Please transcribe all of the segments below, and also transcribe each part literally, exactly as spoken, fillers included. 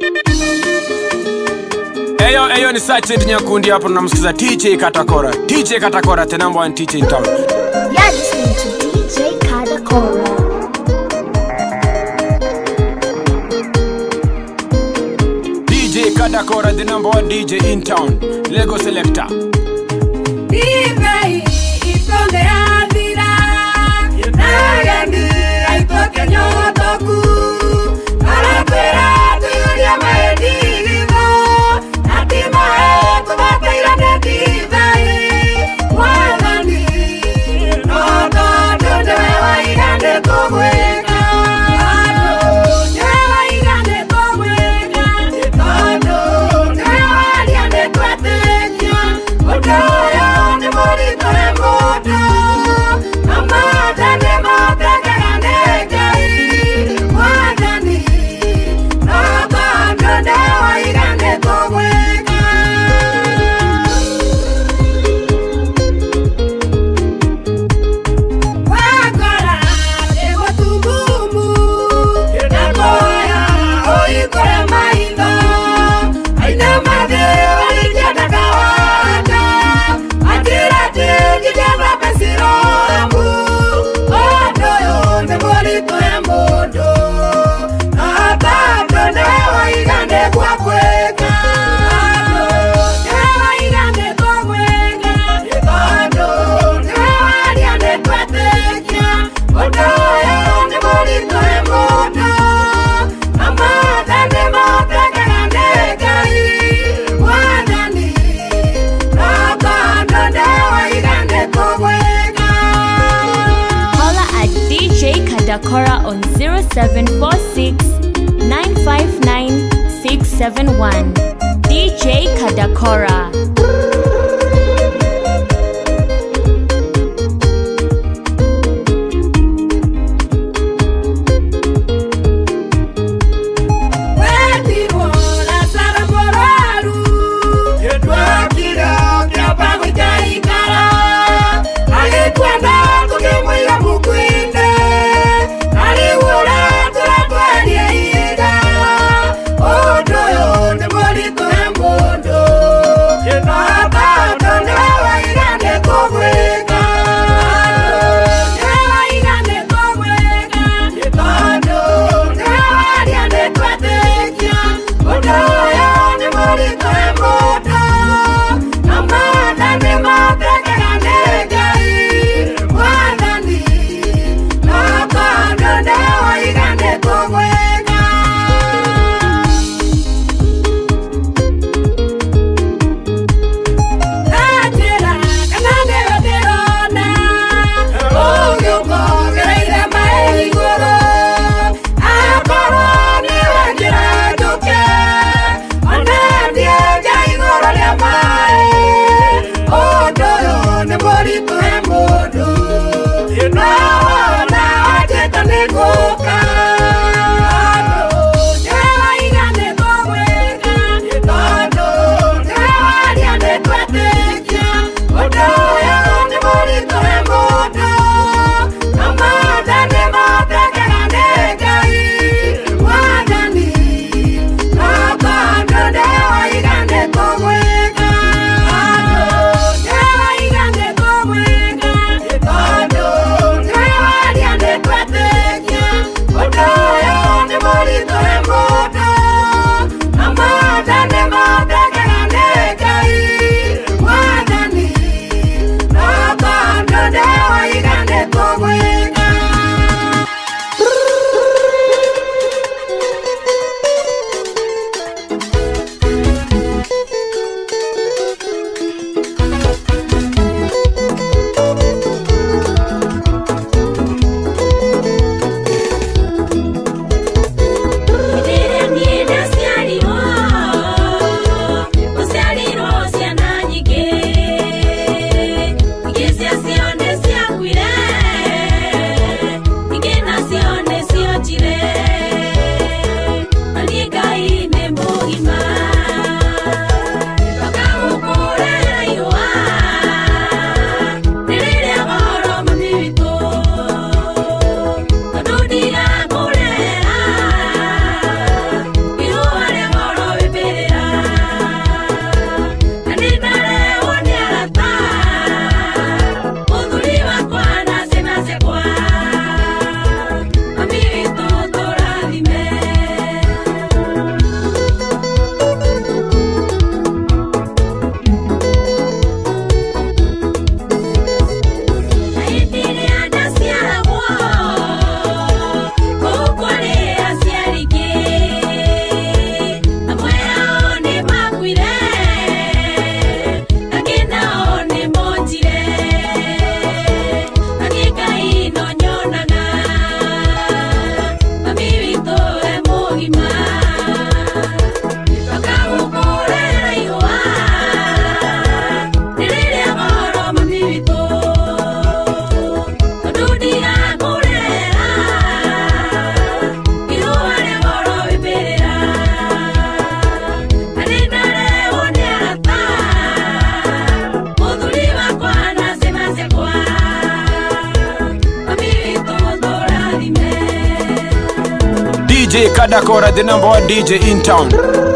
Eyo, eyo ni Sachet Nyakundi hapo tunamsikiza D J Katakora. D J Katakora, the number one D J in town. You're listening to D J Katakora. D J Katakora, the number one D J in town. Lego selector. Vive itonde adira, nagandi aitoke nyotoku, arapera tuya maedigo, atima eto bateira nedivai, wagandi, no no no no waigande kogweka, no no waigande kogweka, no no no waigande kwatenya, otoya. Katakora on zero seven four six nine five nine six seven one. D J Katakora. Oh, J Kadakora, the number one D J in town.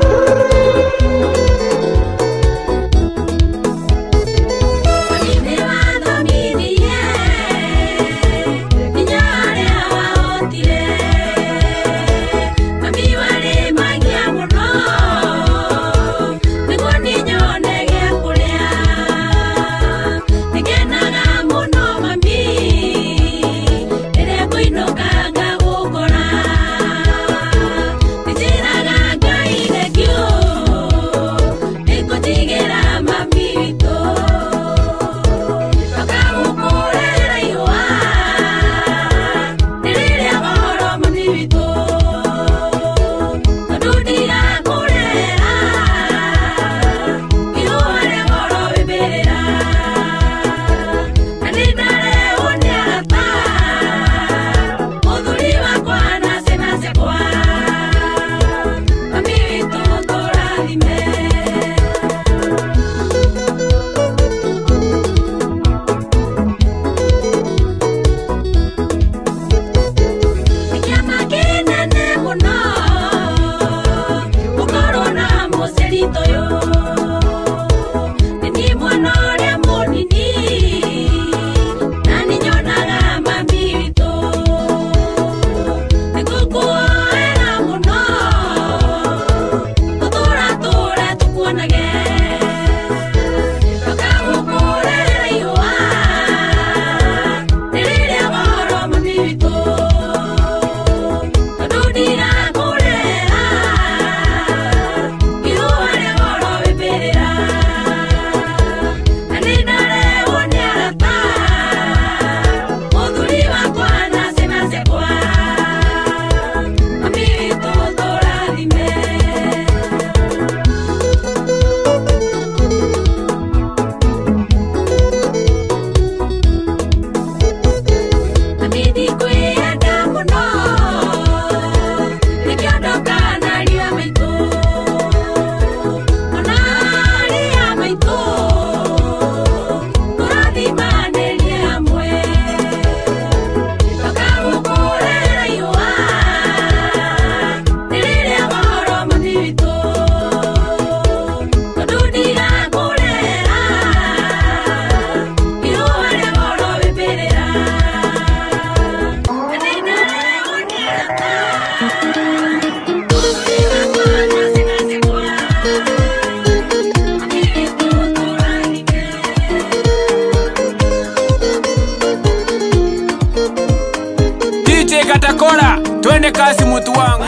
D J Kadakora, twende kazi mutu wangu.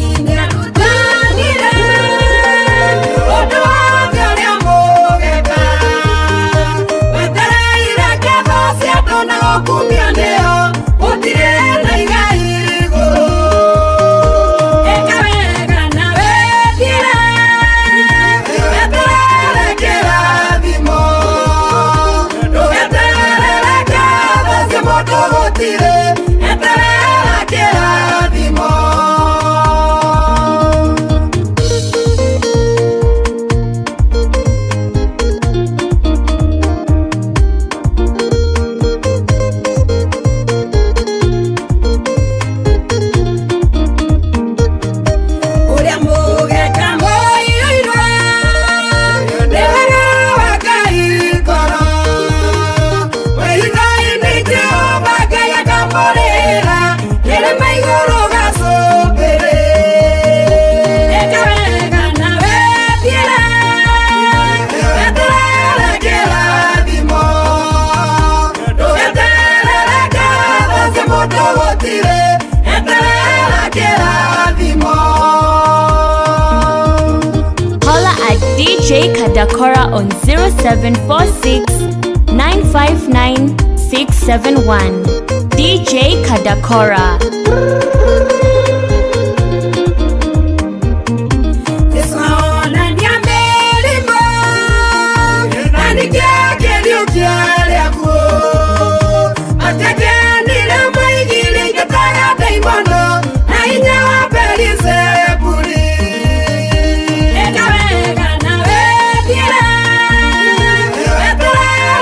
Holla at D J Kadakora on zero seven four six nine five nine six seven one. D J Kadakora.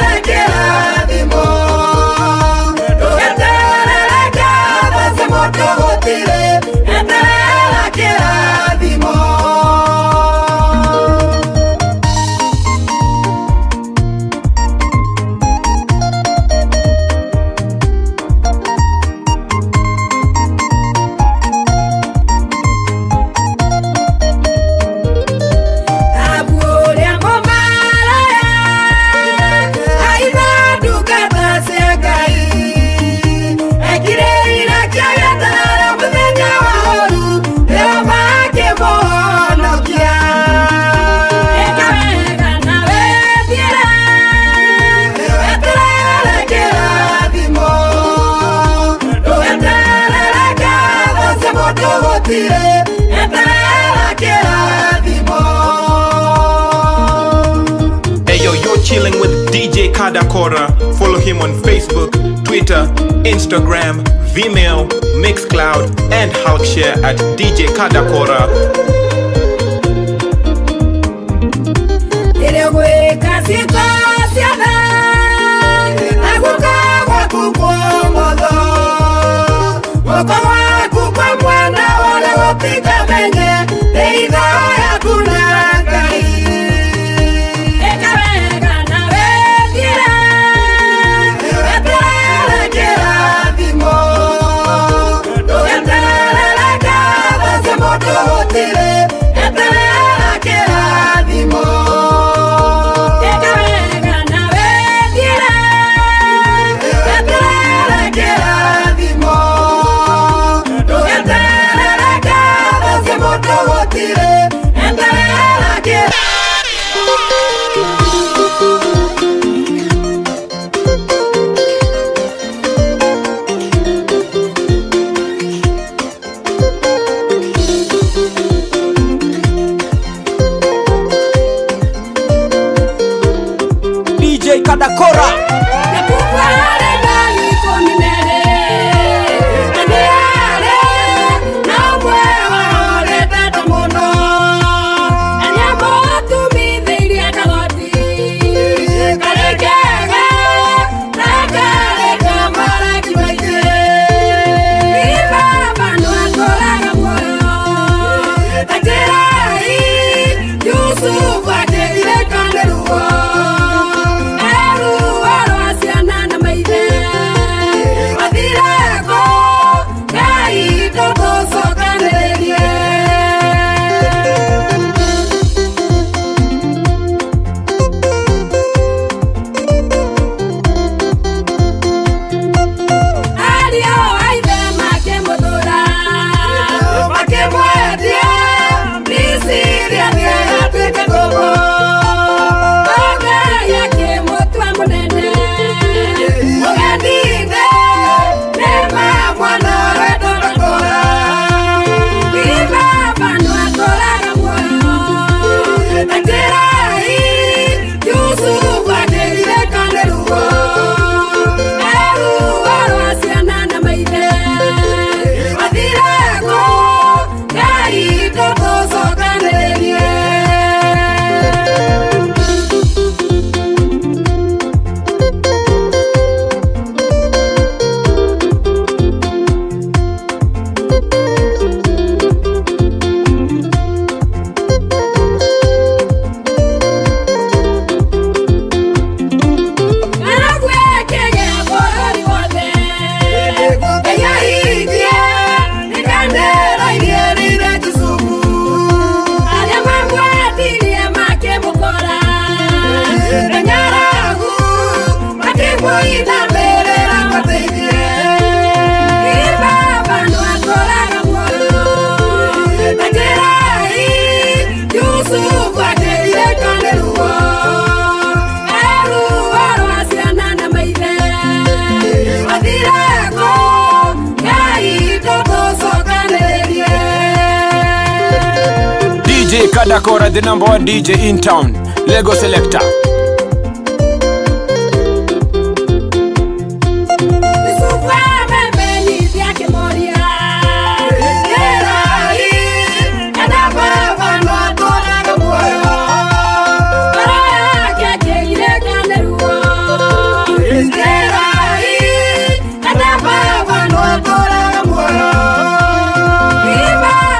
Go! Kadakora. Follow him on Facebook, Twitter, Instagram, Vimeo, Mixcloud, and Hulkshare at D J Kadakora. D J Kadakora. D J Kadakora, the number one D J in town, Lego Selector.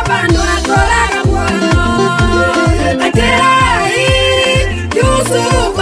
So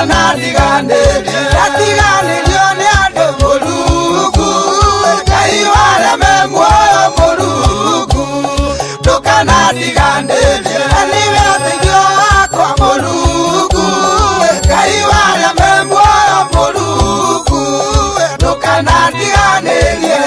tukanadigandĩrie atiganĩrio nĩ andũ Mũrungu Ngai warĩa me muoyo Mũrungu tukanadigandĩrie nĩwe ũteithio wakwa Mũrungu Ngai warĩa me muoyo Mũrungu tukanadigandĩrie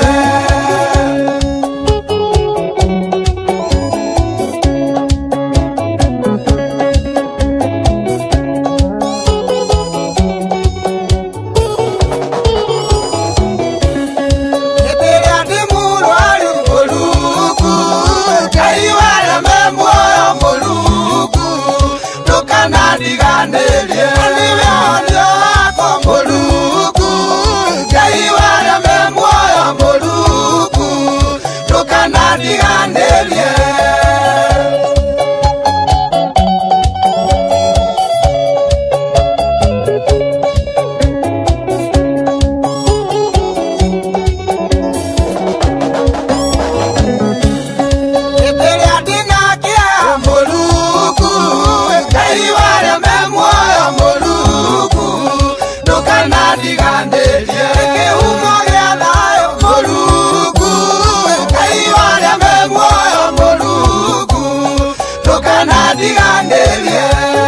Digandelie niwe onyo wako Mũrungu Ngai warĩa me muoyo Mũrungu tukanadigandĩrie Digandelie kihumo gĩa thayũ Mũrungu Ngai warĩa me muoyo Mũrungu tukanadigandĩrie.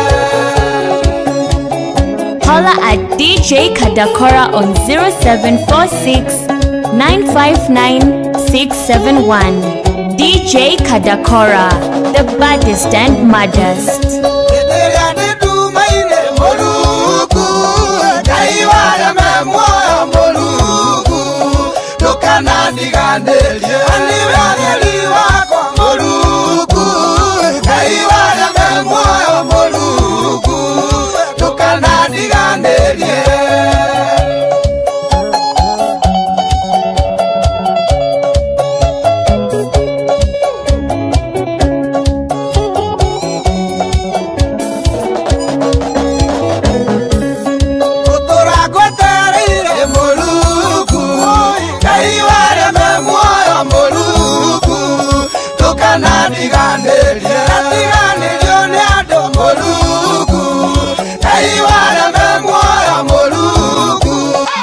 Holla at D J Kadakora on zero seven four six, nine five nine, six seven one. D J Kadakora, the baddest and maddest. Tukanadigandĩrie niwe ũtheri wakwa Mũrungu Ngai warĩa me muoyo Mũrungu tukanadigandĩrie Digandelie atiganĩrio nĩ andũ Mũrungu Ngai warĩa me muoyo Mũrungu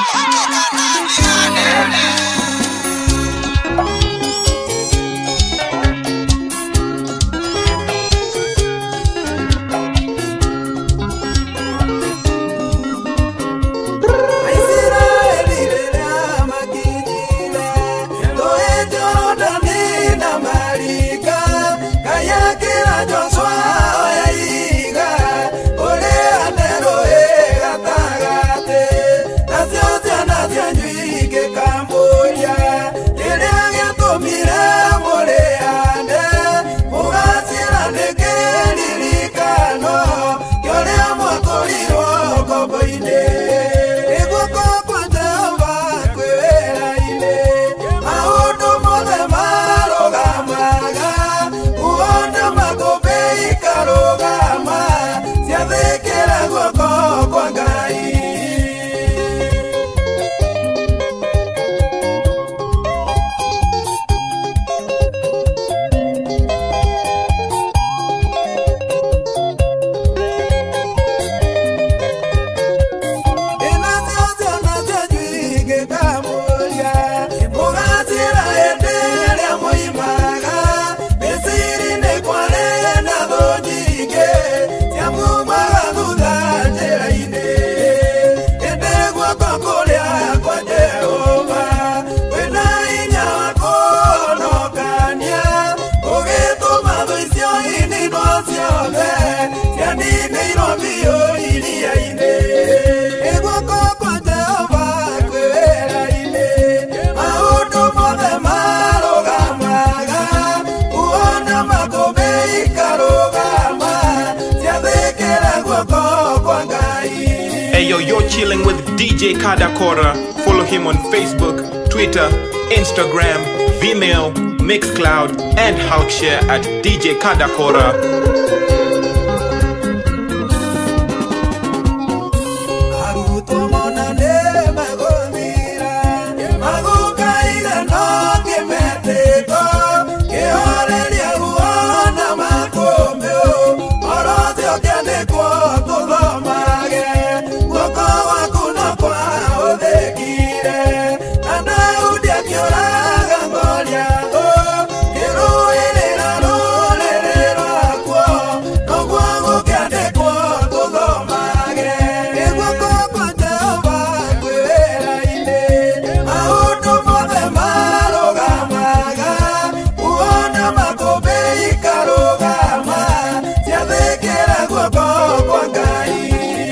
You're chilling with D J Kadakora. Follow him on Facebook, Twitter, Instagram, Vimeo, Mixcloud, and Hulkshare at D J Kadakora.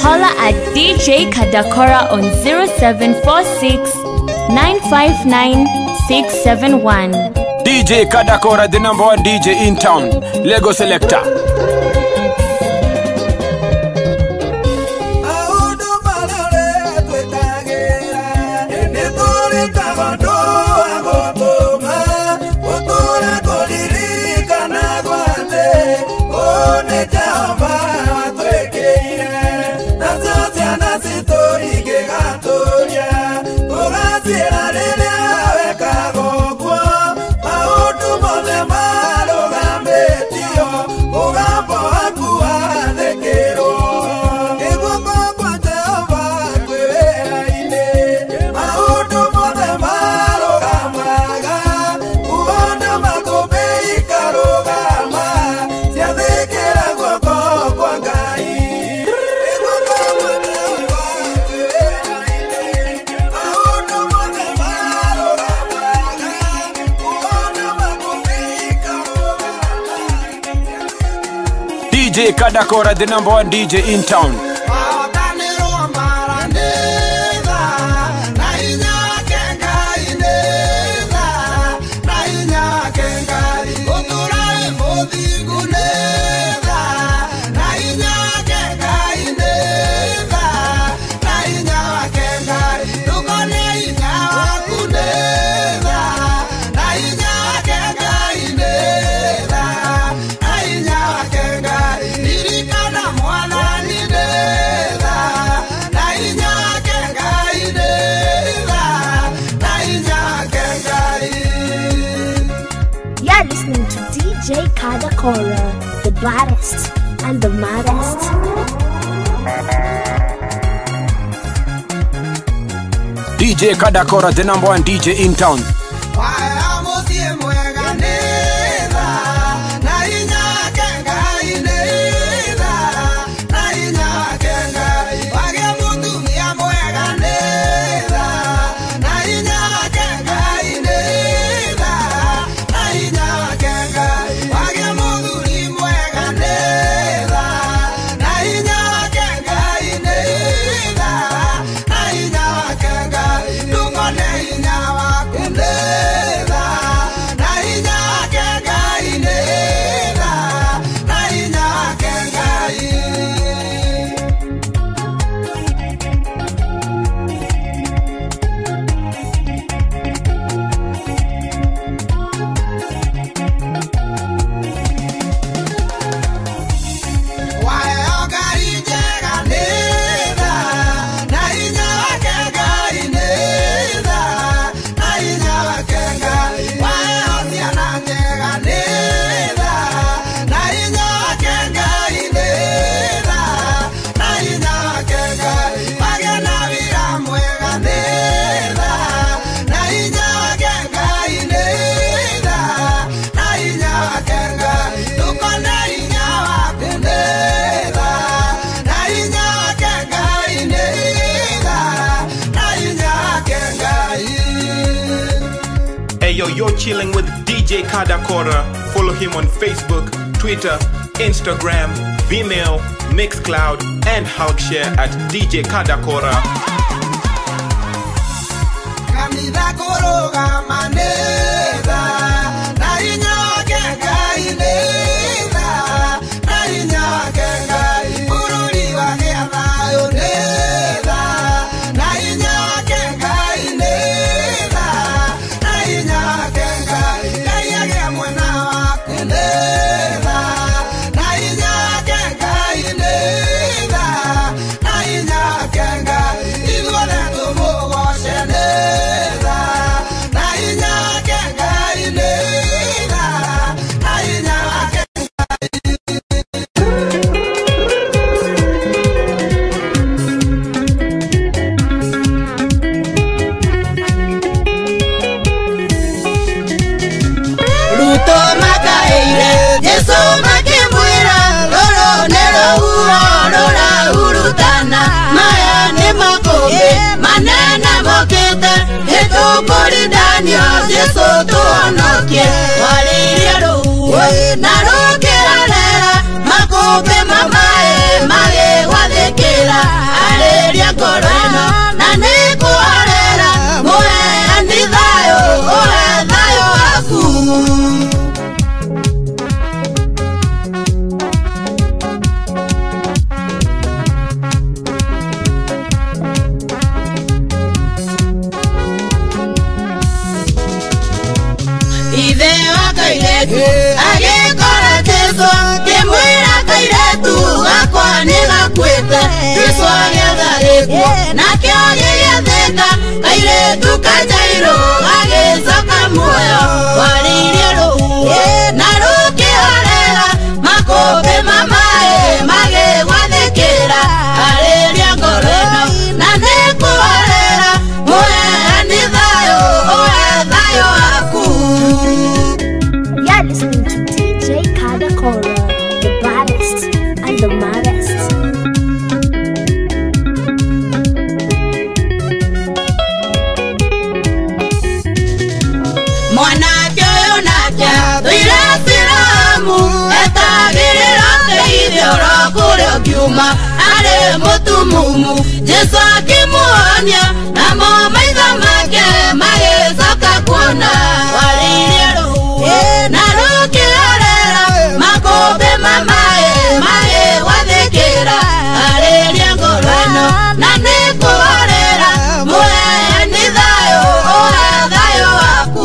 Holla at D J Kadakora on zero seven four six, nine five nine, six seven one. D J Kadakora, the number one D J in town. Lego Selector. D J Kadakora, the number one D J in town. Listening to D J Kadakora, the baddest and the maddest. D J Kadakora, the number one D J in town. Yo, you're chilling with D J Kadakora. Follow him on Facebook, Twitter, Instagram, Vimeo, Mixcloud, and Hulkshare at D J Kadakora. Naroke la nera, makope mamae, mage wadekela. arĩria ngoro ĩno na nĩngũhorera mũheani thayũ ũhe thayũ waku. Ithe wa kairetu agĩkora Jesũ kĩmwĩra kairetu gakwa nĩ gakuĩte Jesũ agĩetha gĩkuũ nakĩo gĩgĩathĩka kairetu kajairũ gagĩcoka muoyo waririe rũhuho na rũkĩhorera makũmbĩ ma maĩ magĩgwathĩkĩra arĩria ngoro ĩno na nĩngũhorera mũheani thayũ ũhe thayũ waku. You're listening to D J Kadakora, the baddest and the maddest. Mwanake ũyũ nake thũire Siramu etagĩrĩra ũteithio ro kũrĩa ũngiuma arĩ mũtumumu Jesũ akĩmuonia namo maitho make magĩcoka kuona waririe rũhuho na rũkĩhorera makũmbĩ ma maĩ magĩgwathĩkĩra arĩria ngoro ĩno na nĩngũhorera mũheani thayũ ũhe thayũ waku.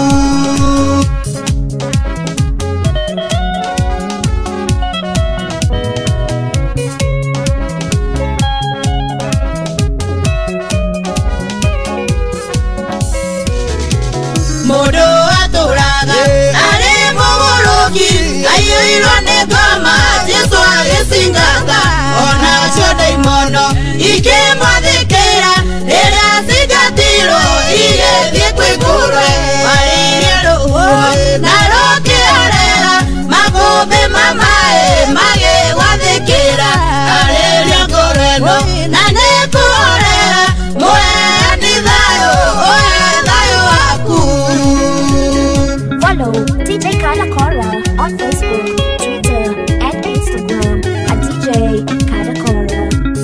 Mũndũ atũraga arĩ mũgũrũki aiyũirwo nĩ ngoma Jesũ agĩcingata onacio ndaimono ikĩmwathĩkĩra rĩrĩa cingatirwo igĩthiĩ kwĩ ngũrwe waririe rũhuho na rũkĩhorera makũmbĩ ma maĩ magĩgwathĩkĩra arĩria ngoro ĩno na nĩngũhorera mũheani thayũ ũhe thayũ waku. Follow D J Kadakora on Facebook, Twitter, and Instagram at D J Kadakora.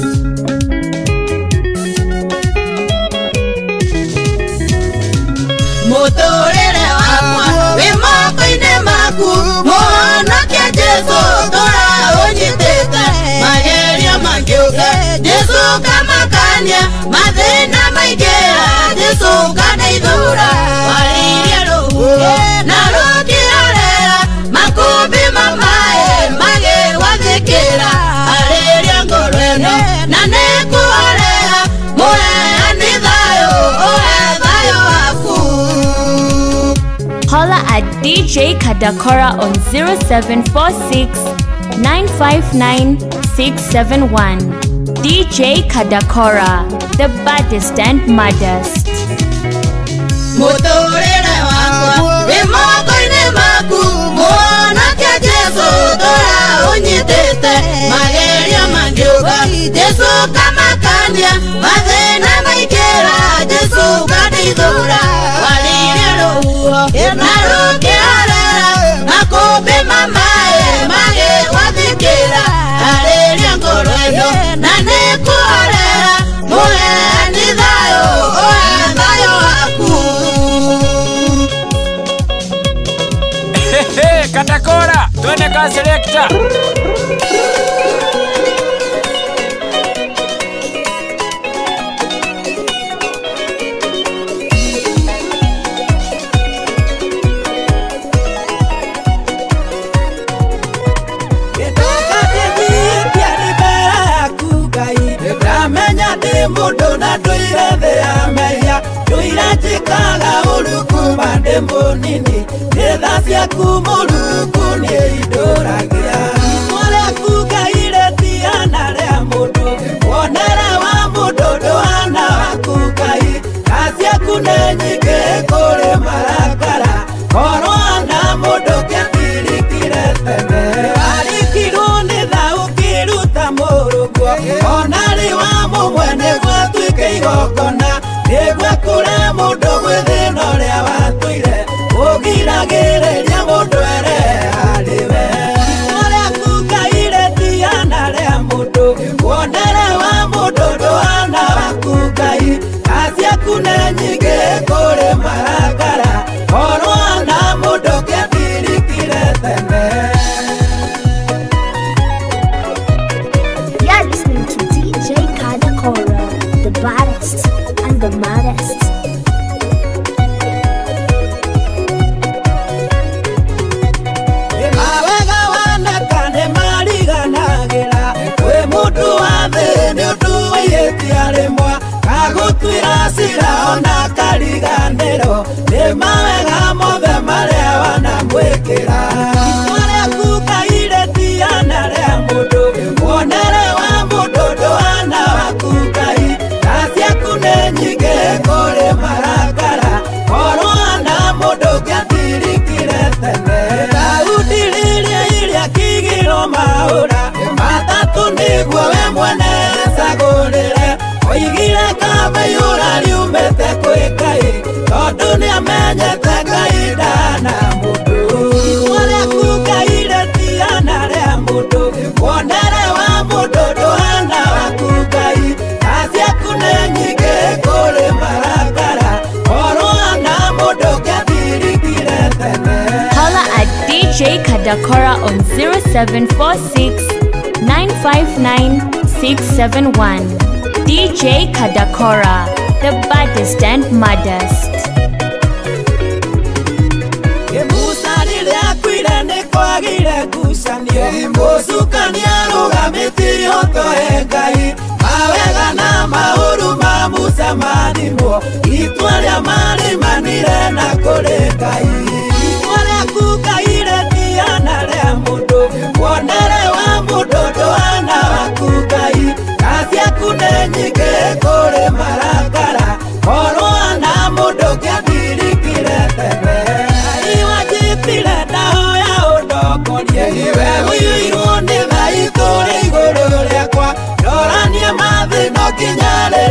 Mũtũrĩre wakwa wĩ moko-inĩ maku mũhonokia Jesũ tũra ũnyitĩte magerio mangĩũka Jesũ kamakania mathĩna maingĩra Jesũ kandeithũra waririe rũhuho na rũkĩhorera makũmbĩ ma maĩ magĩgwathĩkĩra arĩria ngoro ĩno na nĩngũhorera mũheani thayũ ũhe thayũ waku. Holla at D J Kadakora on zero seven four six nine five nine six seven one. D J Kadakora, the baddest and maddest. Mũtũrĩre wakwa wĩ moko-inĩ maku mũhonokia Jesũ tũra ũnyitĩte magerio mangĩũka Jesũ kamakania mathĩna maingĩra Jesũ kandeithũra waririe rũhuho na rũkĩhorera makũmbĩ ma maĩ magĩgwathĩkĩra arĩria ngoro ĩno na nĩngũhorera mũheani thayũ ũhe thayũ waku. Hehe, Kadakora, twende kwa selector. Mũndũ na ndũire thĩ ya mehia ndũire njĩkaga ũrukuma ndĩ mũnini nĩ tha ciaku mũruku nĩ indũragia itwa rĩaku Ngai rĩtiana rĩa mũndũ wonere wa mũndũ ndũhana waku Ngai tha ciaku nĩ nyingĩ kũrĩ marakara korwo na mũndũ kĩtirikire tene arikirwo nĩ tha ũkĩruta mũrũguo ona rĩ wa mũmwe nĩguo tuĩke igongona nĩguo kũre mũndũ gwĩ thĩna ũrĩa watũire ũgiragĩrĩria mũndũ ere harĩwe menyete kaida na mudu Wale kukaire tiana rea mudu Wonere wa mudu dohana wa kukai Kazi akune nyige kore marakara Oro ana mudu kathiri kiretene Holla at D J Kadakora on zero seven four six nine five nine six seven one. D J Kadakora, the baddest and maddest. Emusarire akwire ne kwagire kusanio Musukania ruga mitiri hoto engai Mawega na mauru mamusa manimo Itwaria mari manire na kore kai Itwaria kukaire tiana rea mudu Wonere wa mudu doana wa kukai Kasi akune nyike kore marakara Oro ana mudu kia diri kiretene Iwa jitile daho ya udokonie Iwe uyu irunde vai kore igoro lekwa Yoranie mathi no kinyare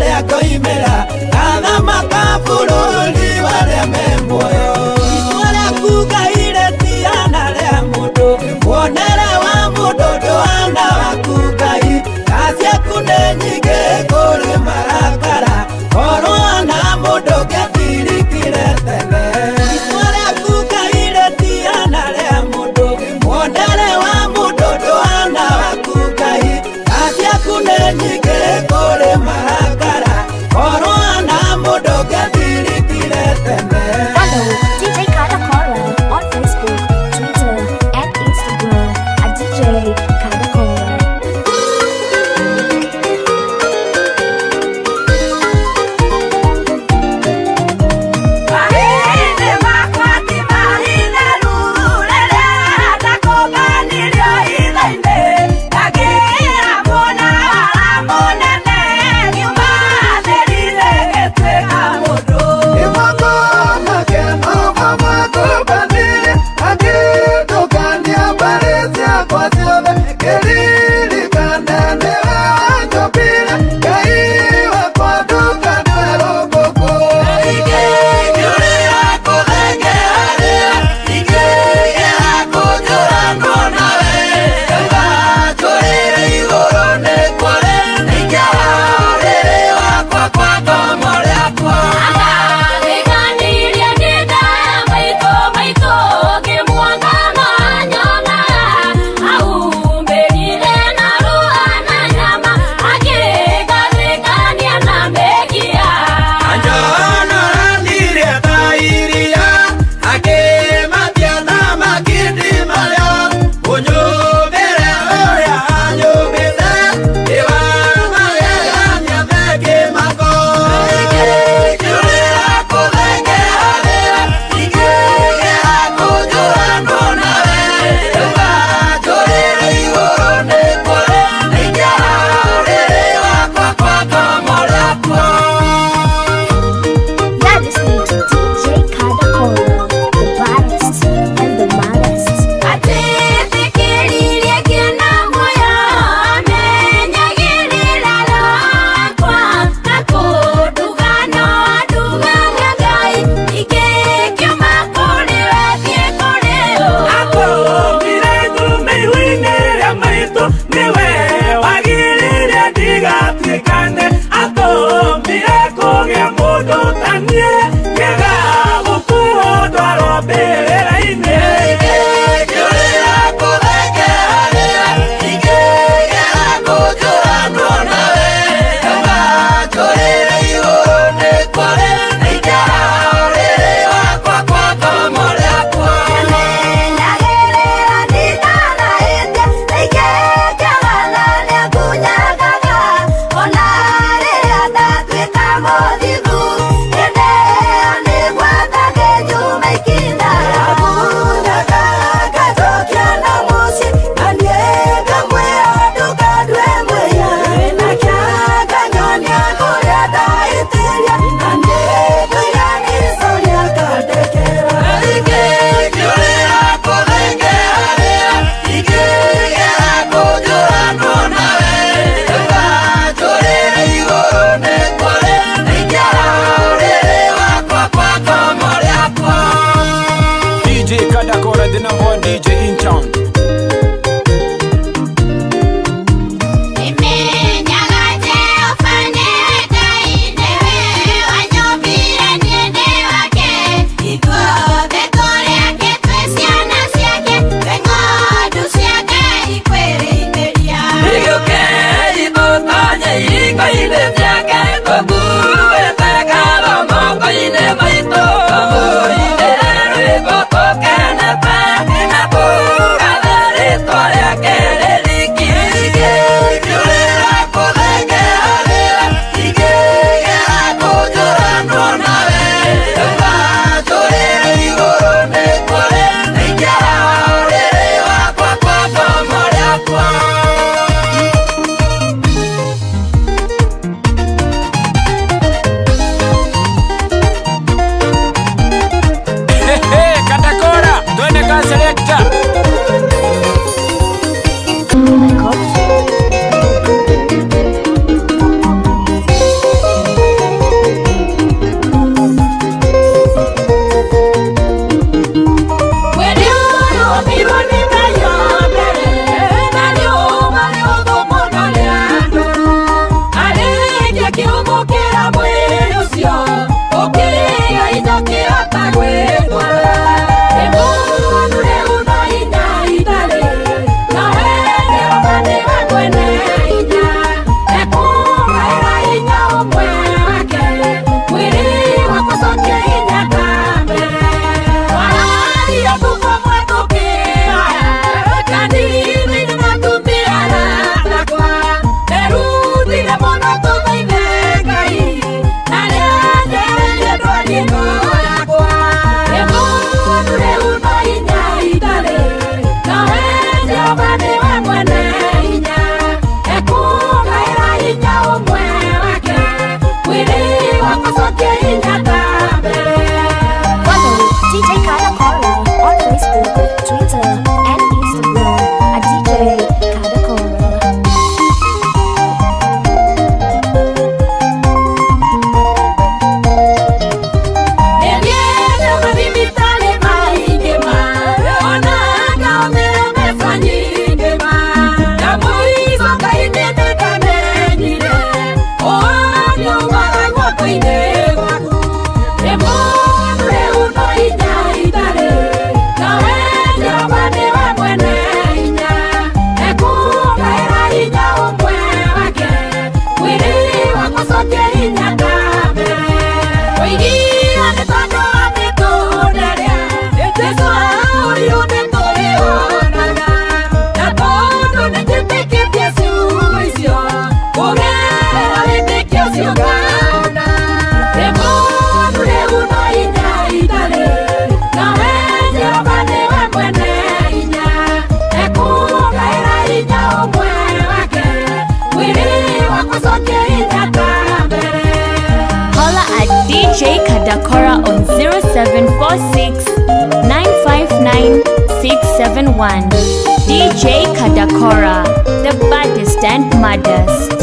nine six seven one. D J Kadakora, the baddest and maddest.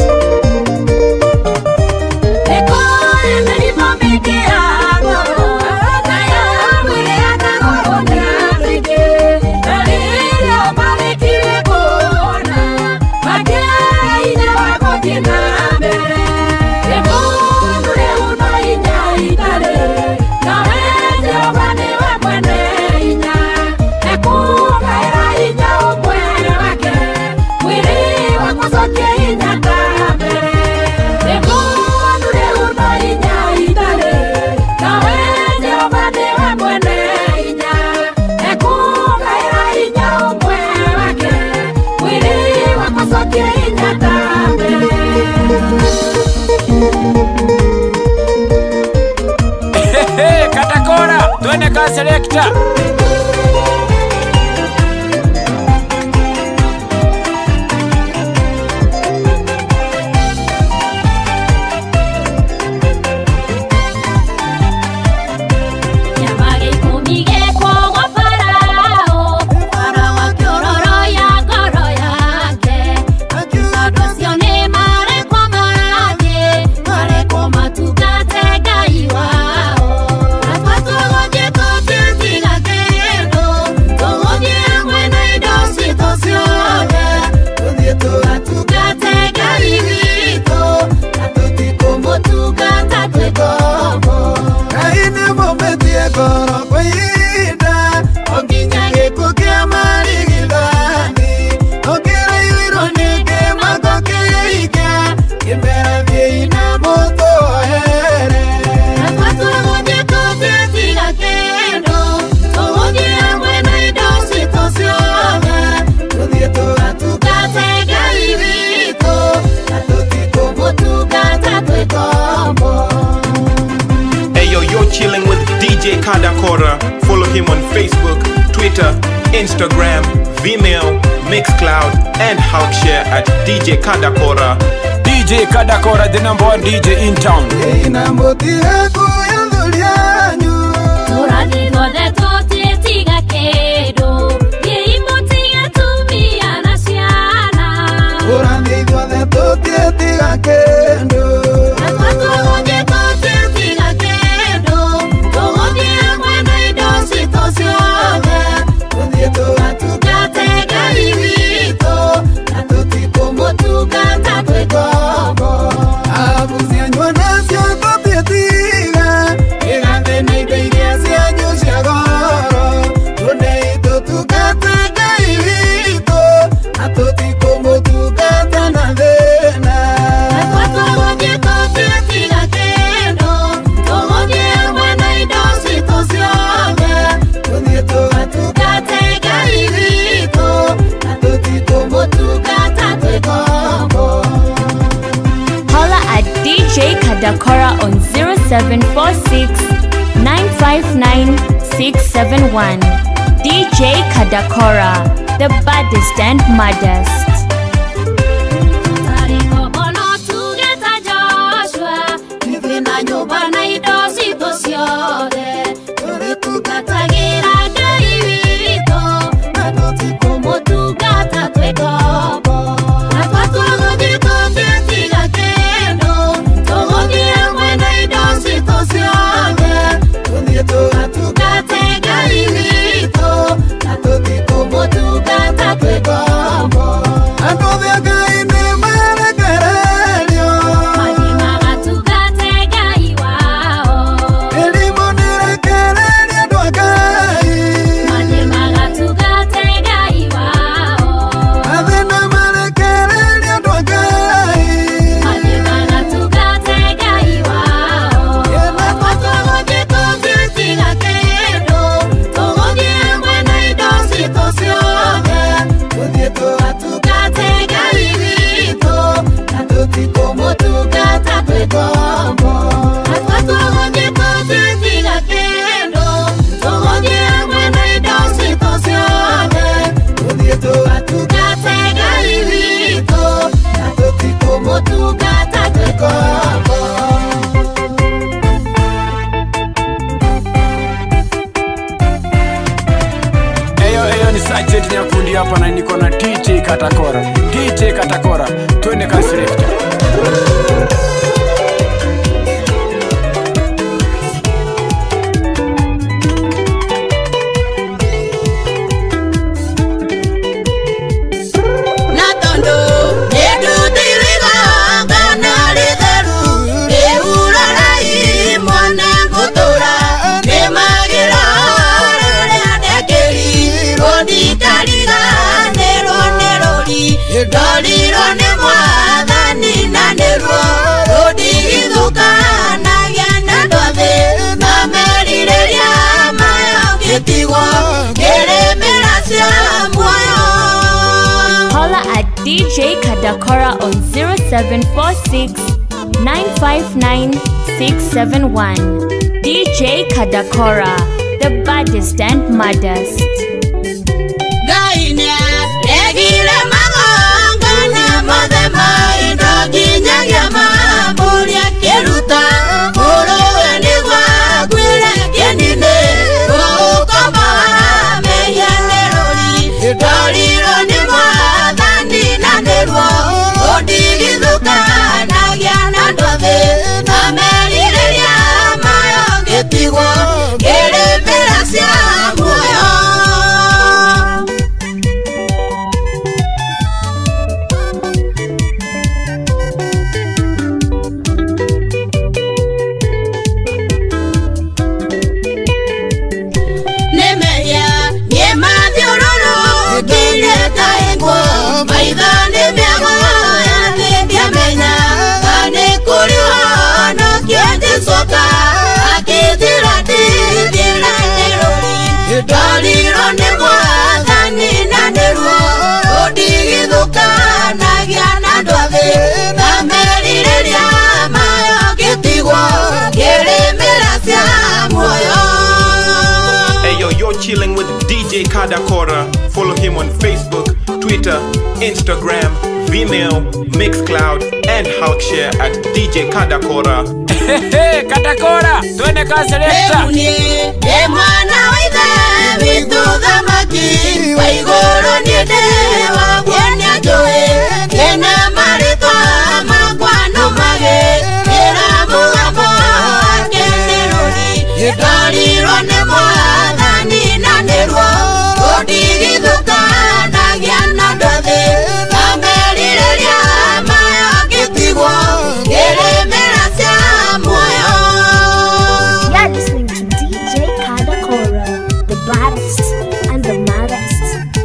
Hey, Katakora, twende ka selector. Chilling with D J Kadakora. Follow him on Facebook, Twitter, Instagram, Vimeo, Mixcloud, and Hulkshare at D J Kadakora. D J Kadakora, the number one D J in town. Kadakora on zero seven four six nine five nine six seven one. D J Kadakora, the baddest and maddest. Come Katakora, D J Katakora, twende kasi selector. Doliro ne mwathani na nerwo Rudigithuka na giana ndothe Na merireria mayo gitigo Kiremera cia muoyo. Holla at D J Kadakora on zero seven four six nine five nine six seven one. D J Kadakora, the baddest and maddest. Gainia, legile magongana madema Indoginyagia maburia kiruta Uruwe nigwa gwile kienine Ukoma meya nerori Doliro ni mwathani na nerwo Udigithuka na giana ndothe Na merireria mayo gitigo Kiremera cia muoyo. Doliro ne mwathani na nerwo Udigithuka na giana ndothe Na merireria mayo gitigo Kiremera cia muoyo. Hey yo, you're chilling with D J Kadakora. Follow him on Facebook, Twitter, Instagram, Vimeo, Mixcloud, and Hulkshare at D J Kadakora. Hehe, Katakora, twende kasi selector. Emunie, emwana withe Vitu thamaki Waiguru niende Wagwenya joe Kena maritwa Makwano mage Kera mugambo Keneruri Doliro ne mwathani na nerwo Udigithuka na giana ndothe Na merireria mayo gitigo Kiremera cia muoyo. You're listening to D J Kadakora, the baddest and the maddest.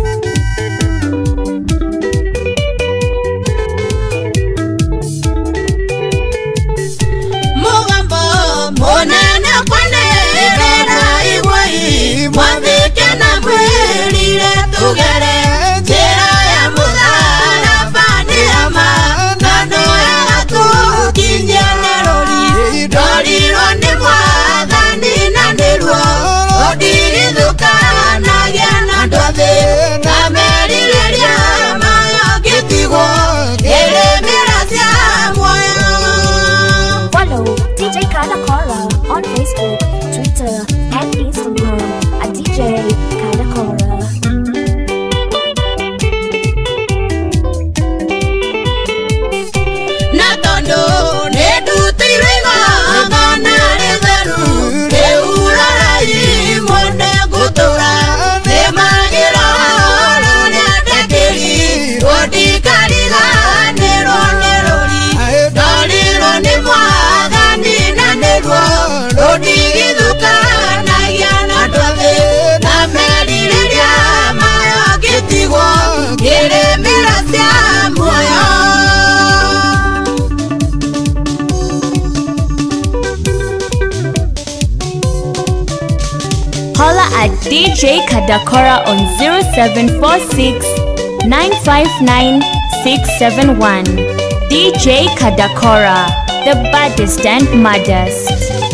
Mugambo munene kwenerera igwai Mwathike na mwirire tugere Njira ya mutharaba ni ama Ngano ya gatukinyie nerori Doliro ni mwathani na nerwo Udigithuka na giana ndothe Na merireria mayo gitigo Kiremera cia muoyo. Follow D J Kadakora on Facebook, Twitter, and Instagram at D J Kadakora. Na tondo ne dutirwe ngana reveru Ke urarai mone gutura Ne magira ne tekeri Udikarira nero nerori Doliro ni mwathani na nerwo Udigithuka na giana ndothe Na merireria mayo gitigo Kiremera cia muoyo. Holla at D J Kadakora on zero seven four six nine five nine six seven one. D J Kadakora, the baddest and maddest.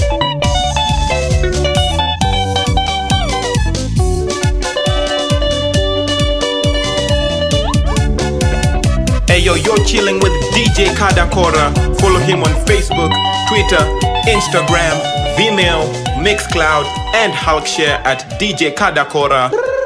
Hey yo, you're chilling with D J Kadakora. Follow him on Facebook, Twitter, Instagram, Vimeo, Mixcloud, and Hulkshare at D J Kadakora.